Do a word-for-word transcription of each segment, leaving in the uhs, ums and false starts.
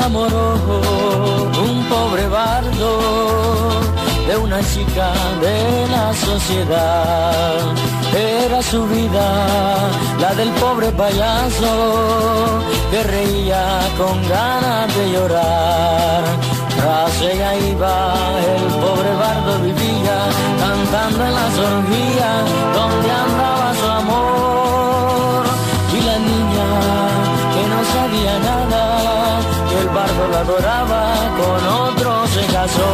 enamoró un pobre bardo de una chica de la sociedad. Era su vida, la del pobre payaso que reía con ganas de llorar. Tras ella iba, el pobre bardo vivía cantando en las orgías donde andaba su amor. Y la niña que no sabía nada, que el bardo la adoraba, con otro se casó.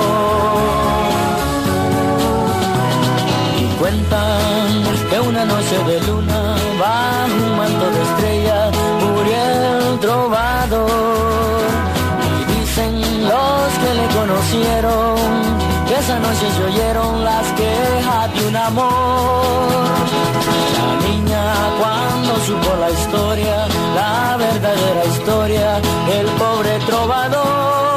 Y cuentan que una noche de luna, bajo un manto de estrellas, murió el trovador. Y dicen los que le conocieron que esa noche se oyeron las quejas de un amor. La niña, cuando supo la historia, la verdadera historia, el pobre trovador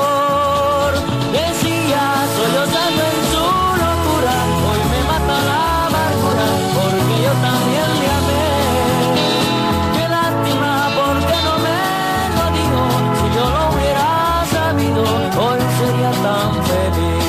decía, sollozando en su locura, hoy me mata la amargura, porque yo también le amé. Qué lástima, porque no me lo dijo, si yo lo hubiera sabido, hoy sería tan feliz.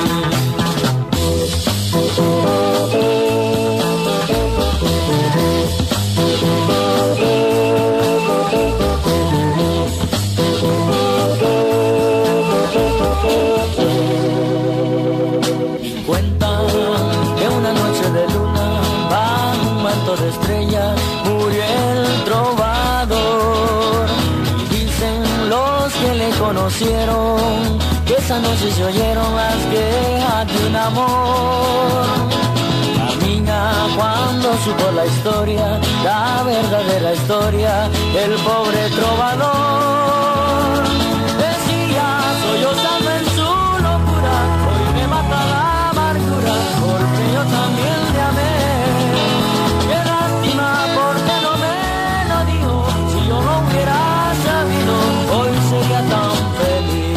Y cuentan que una noche de luna, bajo un manto de estrellas, murió el trovador. Y dicen los que le conocieron que esa noche se oyeron las quejas de un amor. La niña, cuando supo la historia, la verdadera historia, el pobre trovador decía, sollozando en su locura, hoy me mata la amargura, porque yo también le amé. Qué lástima, porque no me lo dijo, si yo lo hubiera sabido, hoy sería tan feliz.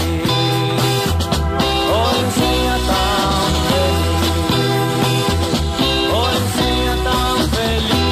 Hoy sería tan feliz. Hoy sería tan feliz.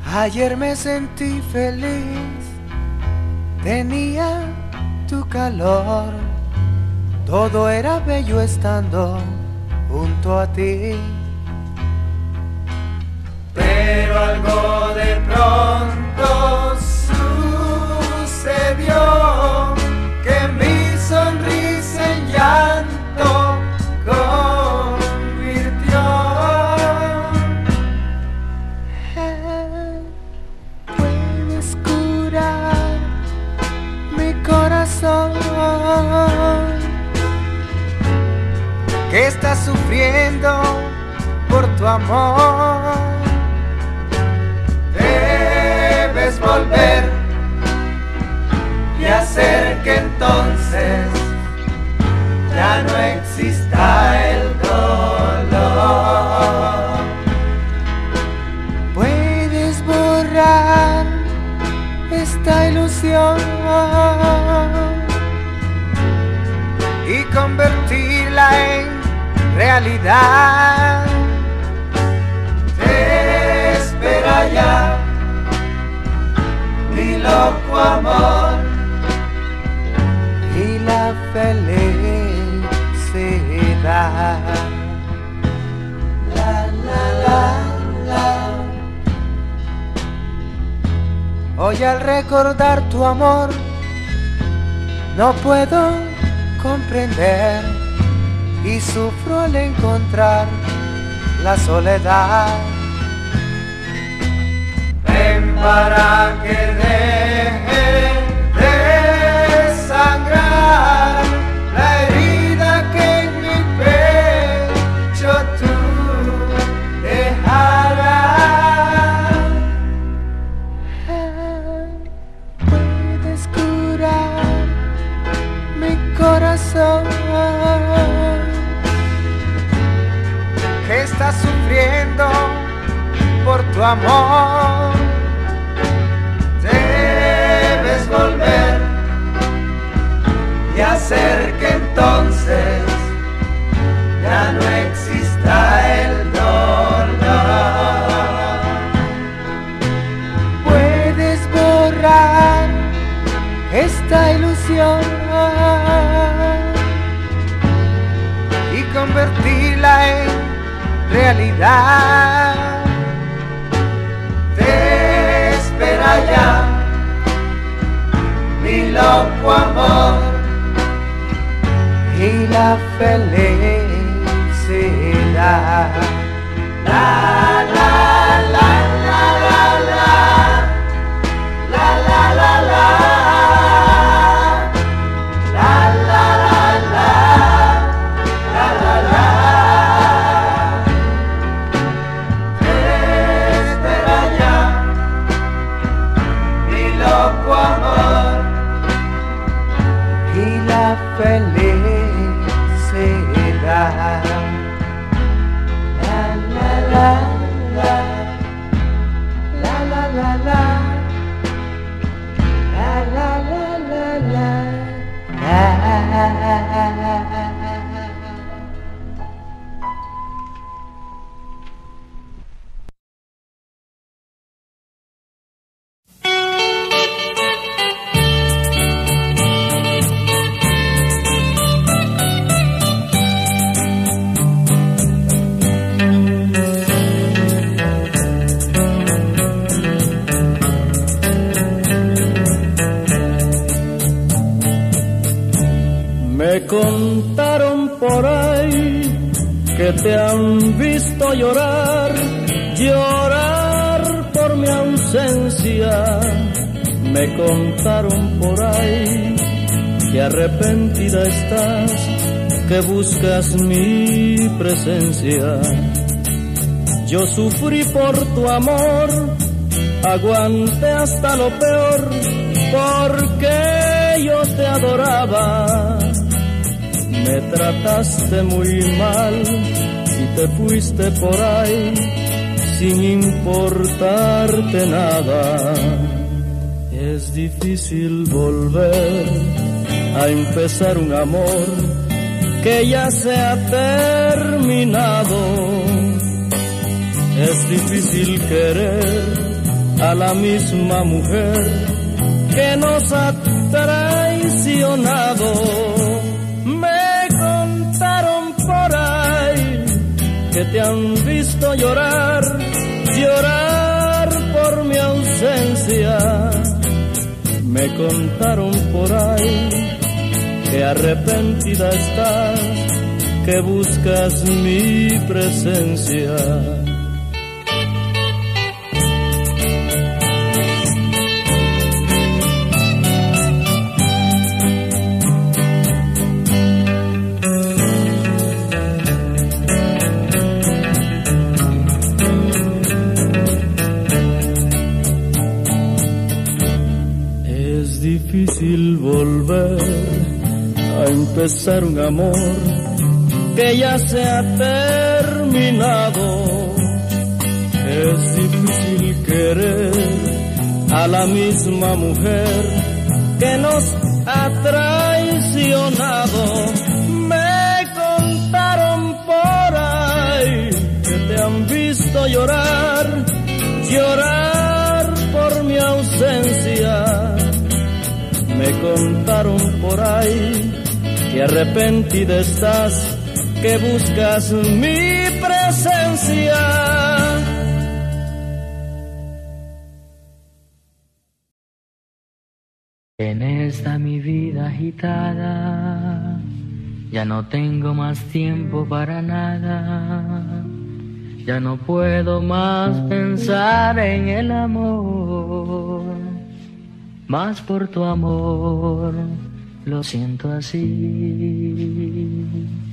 Ayer me sentí feliz, tenía tu calor, todo era bello estando junto a ti. Pero algo de pronto sucedió, que mi sonrisa en llanto convirtió. Puedes curar mi corazón, que está sufriendo por tu amor. Debes volver y hacer que entonces ya no exista el dolor. Puedes borrar esta ilusión y convertirla en realidad. Te espera ya mi loco amor y la felicidad. La, la, la, la. Hoy al recordar tu amor no puedo comprender y sufro al encontrar la soledad. Ven para que deje de sangrar la herida que en mi pecho tú dejarás. Puedes curar mi corazón, que está sufriendo por tu amor. Debes volver y hacer que entonces ya no exista el dolor. Puedes borrar esta ilusión y convertirla en realidad. Te espera ya mi loco amor y la felicidad. La la la la la la la la la la. Felicidad. La la la la la la la la la la la la la. Me contaron por ahí que te han visto llorar, llorar por mi ausencia. Me contaron por ahí que arrepentida estás, que buscas mi presencia. Yo sufrí por tu amor, aguanté hasta lo peor, porque yo te adoraba. Me trataste muy mal y te fuiste por ahí sin importarte nada. Es difícil volver a empezar un amor que ya se ha terminado. Es difícil querer a la misma mujer que nos ha traicionado. Me contaron por ahí que te han visto llorar, llorar por mi ausencia. Me contaron por ahí que arrepentida estás, que buscas mi presencia. Es difícil volver a empezar un amor que ya se ha terminado. Es difícil querer a la misma mujer que nos ha traicionado. Me contaron por ahí que te han visto llorar, llorar por mi ausencia. Me contaron por ahí que arrepentida estás, que buscas mi presencia. En esta mi vida agitada, ya no tengo más tiempo para nada. Ya no puedo más pensar en el amor, más por tu amor lo siento así.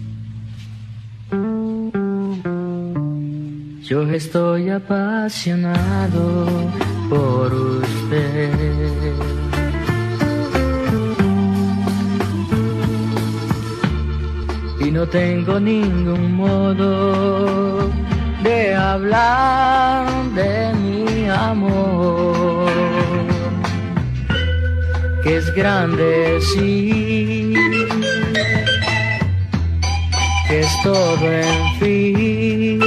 Yo estoy apasionado por usted. Y no tengo ningún modo de hablar de mi amor, que es grande, sí, que es todo en fin,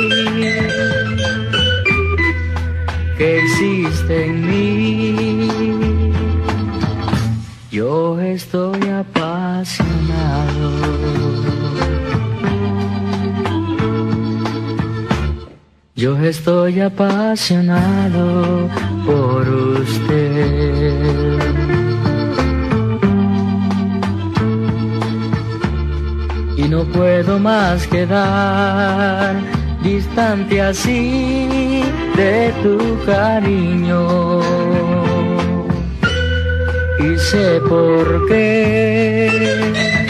que existe en mí. Yo estoy apasionado. Yo estoy apasionado por usted. Y no puedo más quedar distante así de tu cariño. Y sé por qué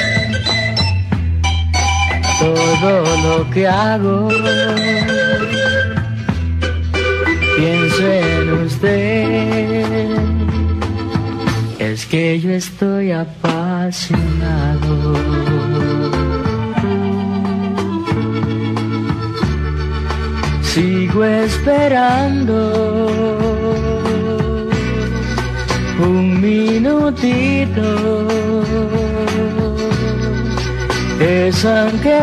todo lo que hago pienso en usted. Es que yo estoy apasionado. Sigo esperando un minutito, es aunque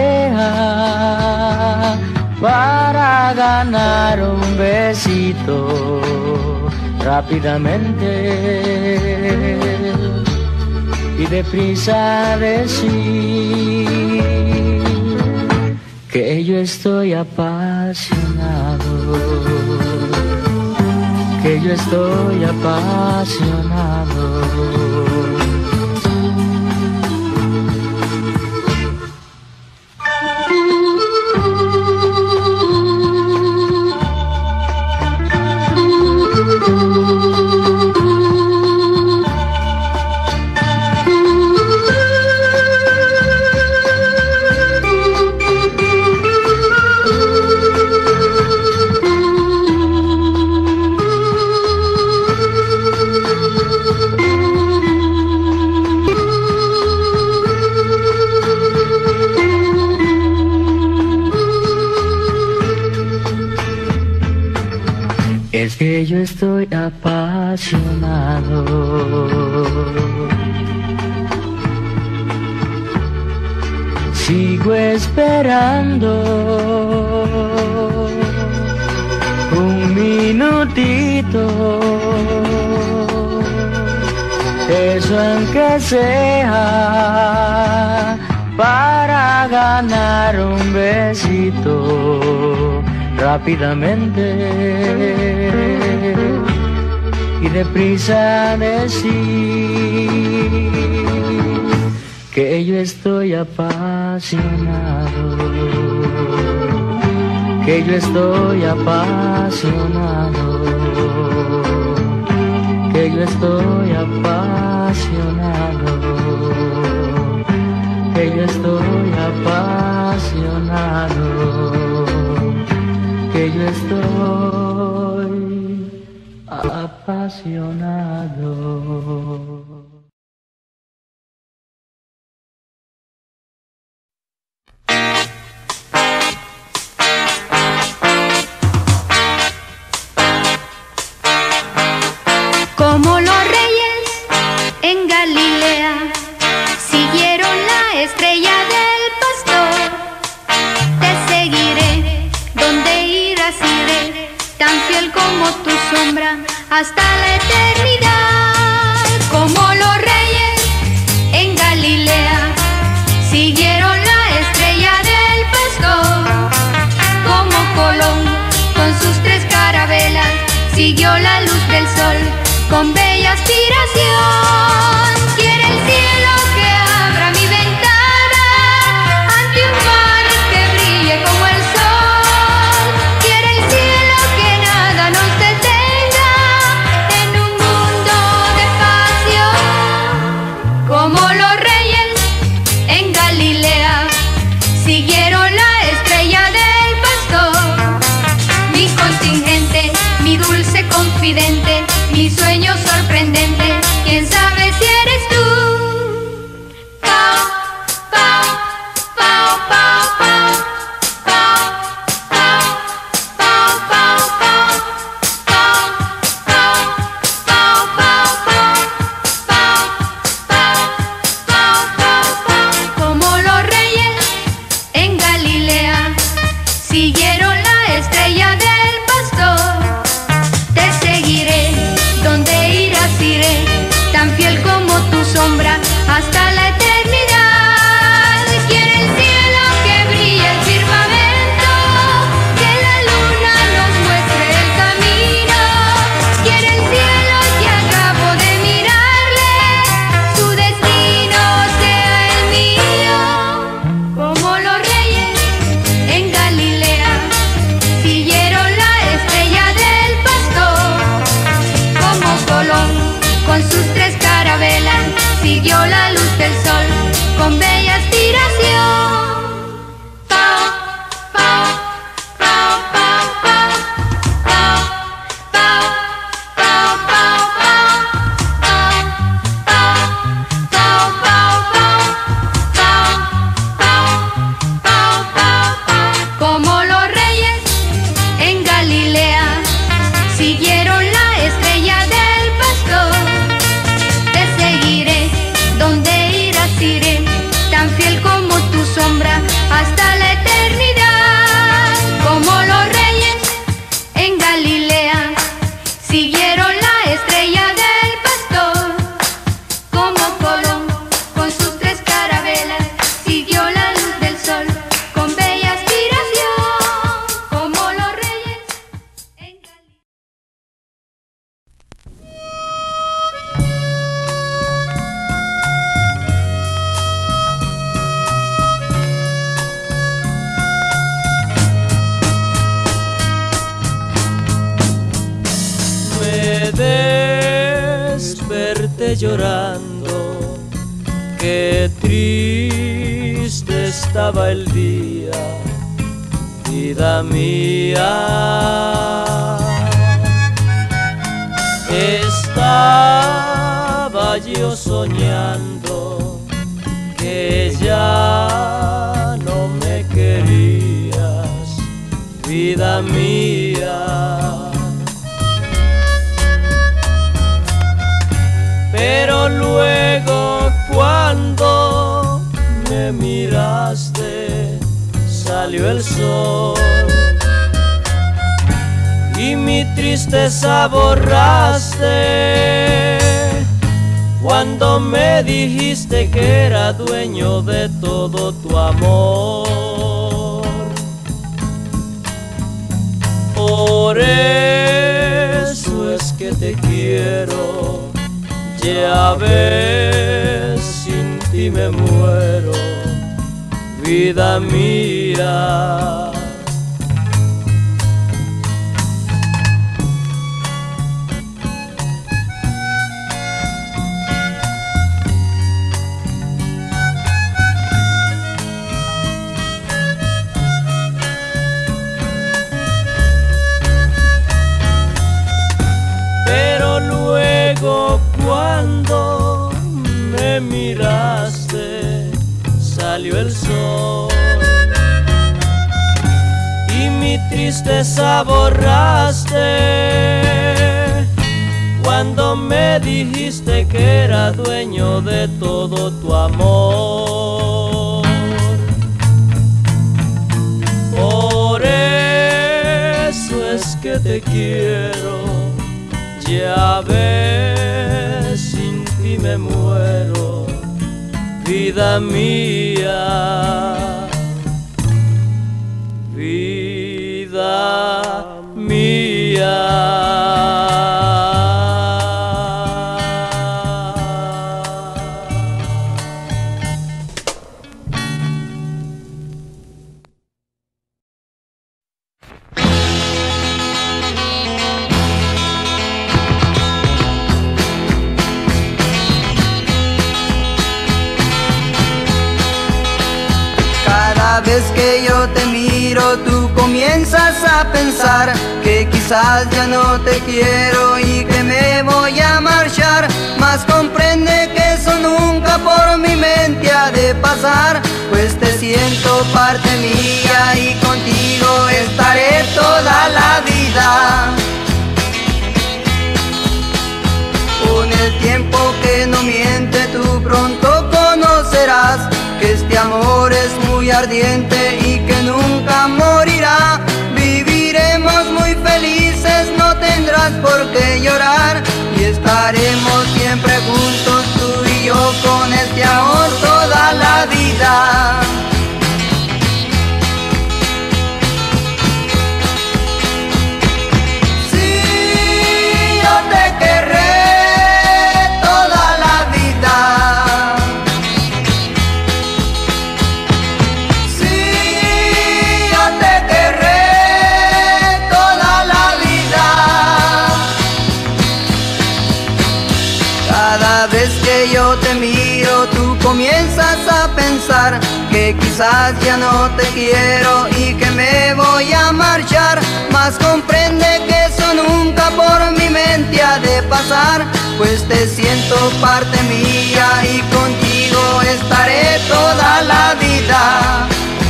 sea para ganar un besito rápidamente y deprisa decir que yo estoy apasionado, que yo estoy apasionado. Es que yo estoy apasionado. Sigo esperando un minuto, minutito, eso en que sea, para ganar un besito rápidamente y deprisa decir que yo estoy apasionado, que yo estoy apasionado, que yo estoy apasionado, que yo estoy apasionado, que yo estoy apasionado. Como los reyes en Galilea siguieron la estrella del pastor, te seguiré, donde irás iré, tan fiel como tu sombra hasta la eternidad. Como los reyes en Galilea siguieron la estrella del pastor, como Colón con sus tres carabelas siguió la luz del sol con bella aspiración. Quiere el cielo que abra mi ventana ante un mar que brille como el sol. Quiere el cielo que nada nos detenga en un mundo de pasión. Como los reyes en Galilea siguieron la estrella del pastor, mi contingente, mi dulce confidente, mi sueño sorprendente, quién sabe si eres tú. Pau, pau, pau, pau, pau, pau, pau, pau, pau, pau, pau, pau, pau, pau, pau, pau, pau, pau. Como los reyes en Galilea siguieron la estrella del pastor, te seguiré, donde irás iré, tan fiel como tu sombra hasta la eternidad. Quiere el cielo que brille el firmamento, que la luna nos muestre el camino. Quiere el cielo que al cabo de mirarle, su destino sea el mío. Como los reyes en Galilea siguieron la estrella del pastor, como Colón con sus tres carabelas siguió la luz del sol con bella aspiración. Pau, pau, pau, pau, pau, pau, pau, pau, pau, pau, pau, pau, pau, pau, pau, pau, pau, pau, pau. Como los reyes en Galilea siguieron la estrella del pastor, te seguiré, donde irás iré, tan fiel como tu sombra hasta la eternidad. Como los reyes en Galilea siguieron la estrella del pastor, como Colón con sus tres carabelas siguió la luz del sol con bella aspiración. Como los reyes en Galilea. Me desperté llorando, qué triste estaba el día, vida mía. Estaba yo soñando que ya no me querías, vida mía. Pero luego cuando me miraste salió el sol y mi tristeza borraste cuando me dijiste que era dueño de todo tu amor. Por eso es que te quiero, ya ves, sin ti me muero, vida mía. Cuando me miraste, salió el sol y mi tristeza borraste cuando me dijiste que era dueño de todo tu amor. Por eso es que te quiero, ya ves, sin ti me muero, vida mía, vida mía. Cada vez que yo te miro, tú comienzas a pensar que quizás ya no te quiero y que me voy a marchar. Mas comprende que eso nunca por mi mente ha de pasar, pues te siento parte mía y contigo estaré toda la vida. Con el tiempo que no miente, tú pronto conocerás que este amor es muy ardiente y que nunca morirá. Viviremos muy felices, no tendrás por qué llorar, y estaremos siempre juntos tú y yo con este amor toda la vida. Sí, yo te querré toda la vida. Cada vez que yo te miro, tú comienzas a pensar que quizás ya no te quiero y que me voy a marchar. Mas comprende que eso nunca por mi mente ha de pasar, pues te siento parte mía y contigo estaré toda la vida.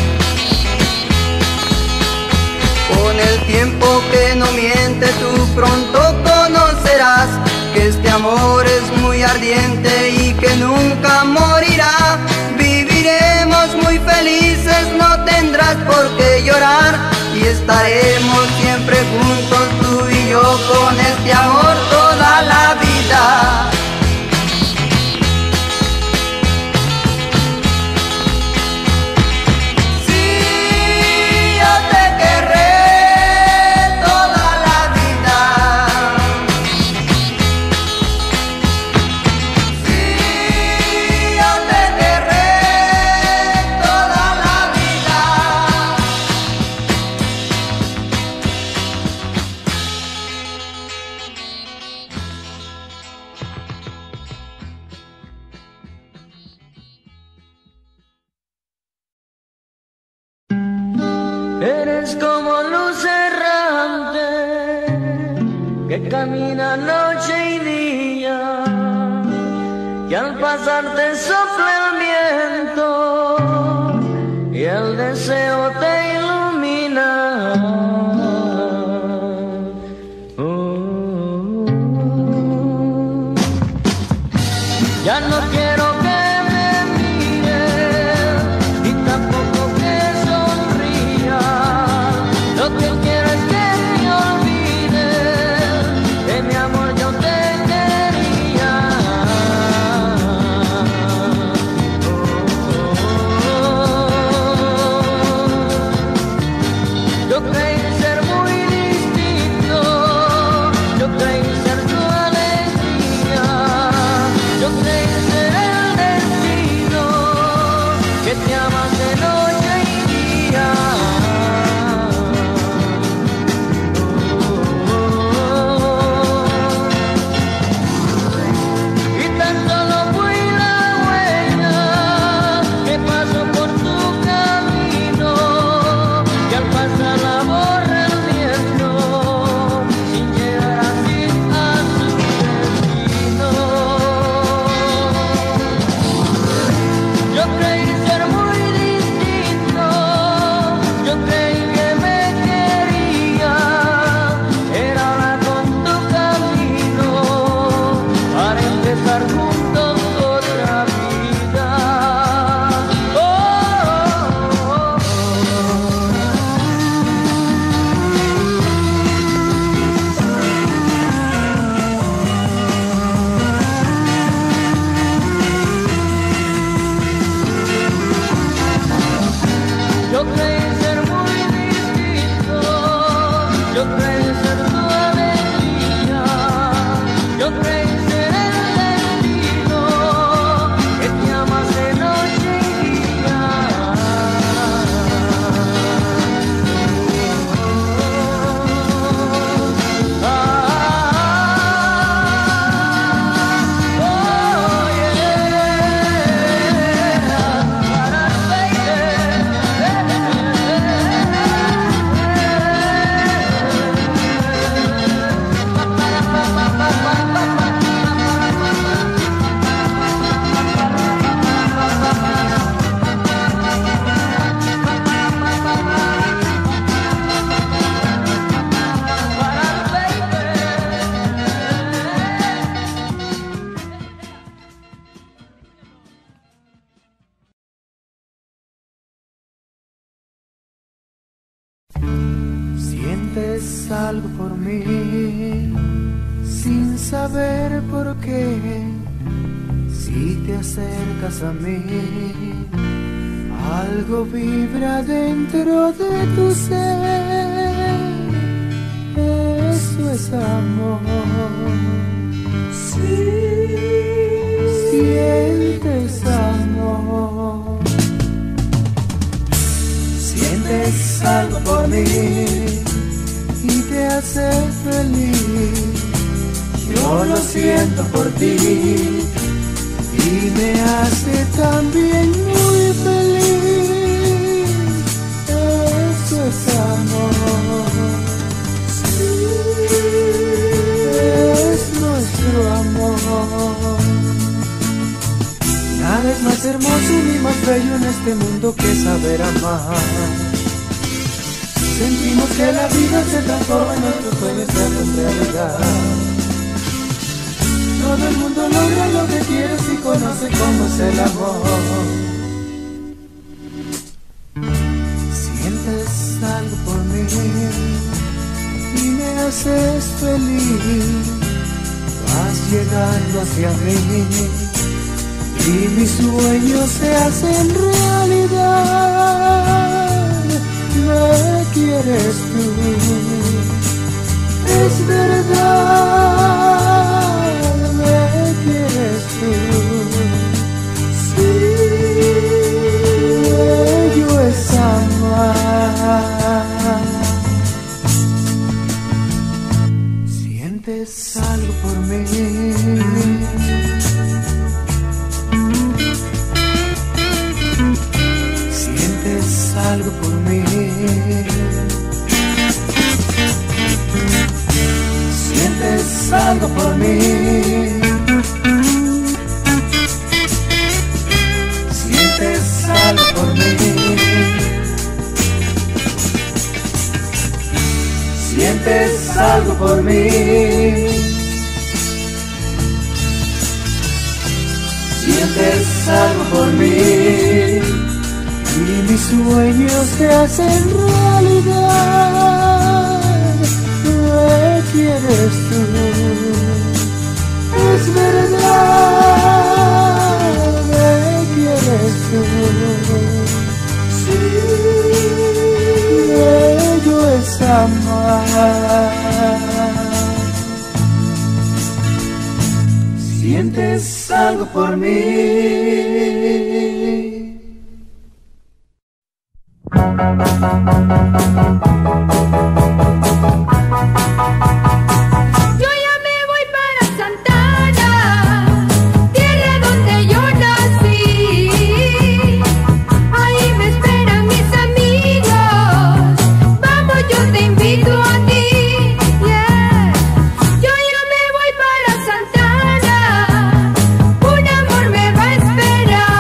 Con el tiempo que no miente, tú pronto conocerás que este amor es muy ardiente y que nunca morirá. Viviremos muy felices, no tendrás por qué llorar, y estaremos siempre juntos tú y yo con este amor toda la vida. Eres como luz errante que camina noche y día, que al pasar te sopla el viento y el deseo te ilumina. Oh, ya no quiero que lo que quiero es que me olvides. algo por mí, sin saber por qué. Si te acercas a mí, algo vibra dentro de tu ser. Eso es amor. Sí, sientes amor. Sientes algo por mí y te hace feliz. Yo lo siento por ti y me hace también muy feliz. Eso es amor. Sí, es nuestro amor. Nada es más hermoso ni más bello en este mundo que saber amar. Sentimos que la vida se transforma en nuestros sueños se hacen realidad. Todo el mundo logra lo que quiere si conoce cómo es el amor. Sientes algo por mí y me haces feliz. Vas llegando hacia mí y mis sueños se hacen realidad. Me quieres tú, es verdad. Me quieres tú, sí, ello es amar. Sientes algo por mí. Sientes algo por mí. Sientes algo por mí. Sientes algo por mí. Sientes algo por mí. Sientes algo por mí. Y mis sueños se hacen realidad. Me quieres tú, es verdad. Me quieres tú, sí, ello es amar. Sientes algo por mí. Yo ya me voy para Santana, tierra donde yo nací. Ahí me esperan mis amigos. Vamos, yo te invito a ti. Yeah. Yo ya me voy para Santana. Un amor me va a esperar.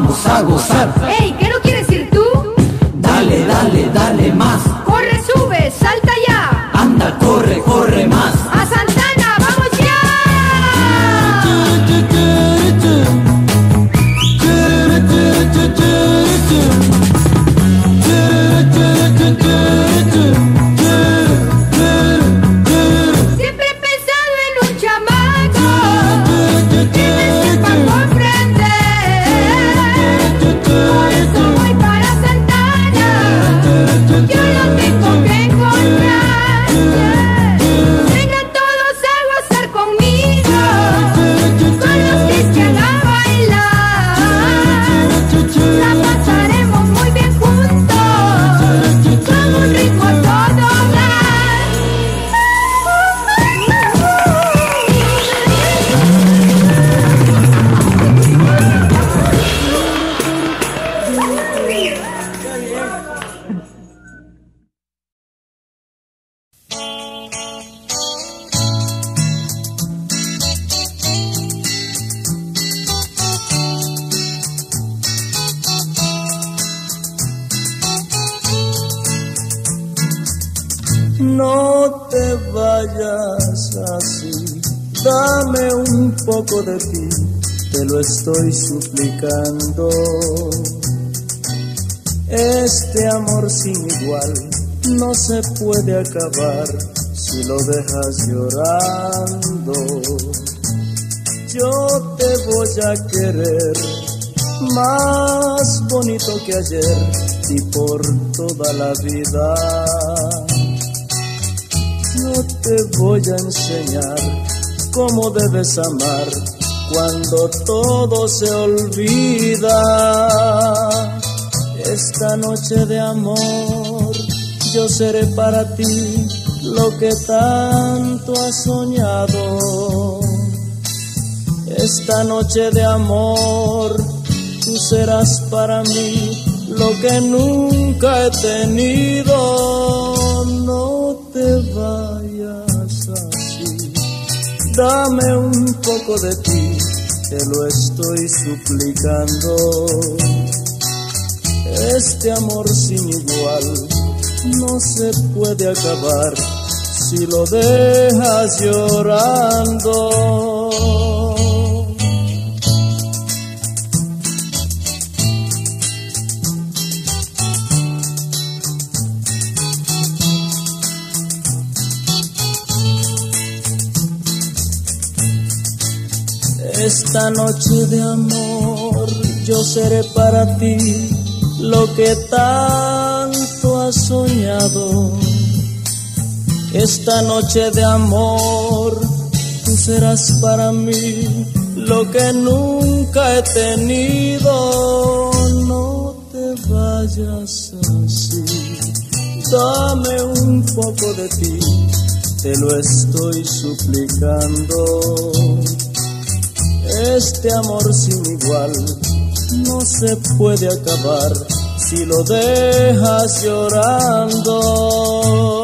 vamos a gozar. ¡Ey! ¿Qué no quieres ir tú? Dale, dale, dale más. Corre, sube, salta ya. Anda, corre, corre más. A Santana, vamos ya. Siempre he pensado en un chamaco que me sepa comprender. Por eso voy para Santana. Yo lo tengo que encontrar. Vengan todos a gozar conmigo, con los cristianos a bailar. La pasaremos muy bien juntos, con un ritmo a todo dar. No te vayas así, dame un poco de ti, te lo estoy suplicando. Este amor sin igual no se puede acabar si lo dejas llorando. Yo te voy a querer más bonito que ayer y por toda la vida. Yo te voy a enseñar cómo debes amar cuando todo se olvida. Esta noche de amor yo seré para ti lo que tanto has soñado. Esta noche de amor tú serás para mí lo que nunca he tenido. No te vayas así, dame un poco de ti, te lo estoy suplicando. Este amor sin igual no se puede acabar si lo dejas llorando. Esta noche de amor yo seré para ti lo que tanto has soñado. Esta noche de amor tú serás para mí lo que nunca he tenido. No te vayas así, dame un poco de ti, te lo estoy suplicando. Este amor sin igual no se puede acabar si lo dejas llorando.